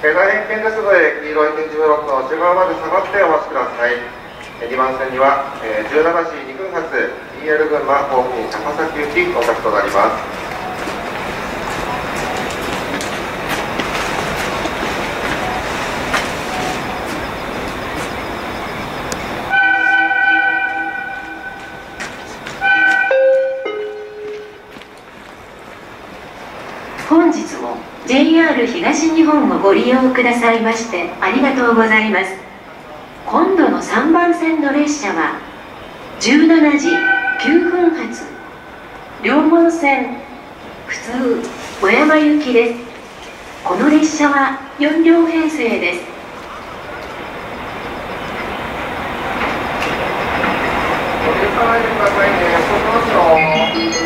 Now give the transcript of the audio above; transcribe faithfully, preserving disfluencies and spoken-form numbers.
大変危険ですので、黄色い点字ブロックの内側まで下がってお待ちください。にばん線には、えー、じゅうななじにふん発 ディーエル 群馬高近高崎行き到着となります。 本日も ジェイアール 東日本をご利用くださいましてありがとうございます。今度のさんばん線の列車はじゅうしちじきゅうふん発両門線普通小山行きです。この列車はよん両編成です。 お気をつけくださいね。遅くますよ。